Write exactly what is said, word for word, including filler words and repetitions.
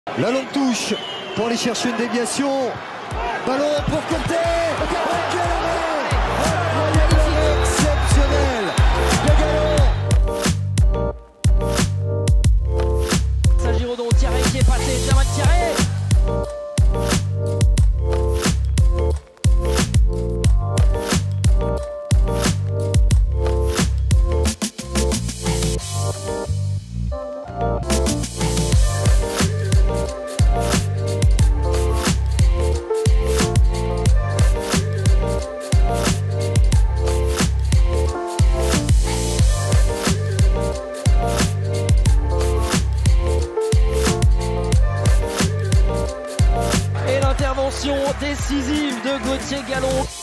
La longue touche pour aller chercher une déviation. Ballon pour Conte. Quel arrêt! Incroyable, exceptionnel de Galon. Ça Giraudon, Thierry qui est passé, Germain Thierry. Intervention décisive de Gauthier Galon.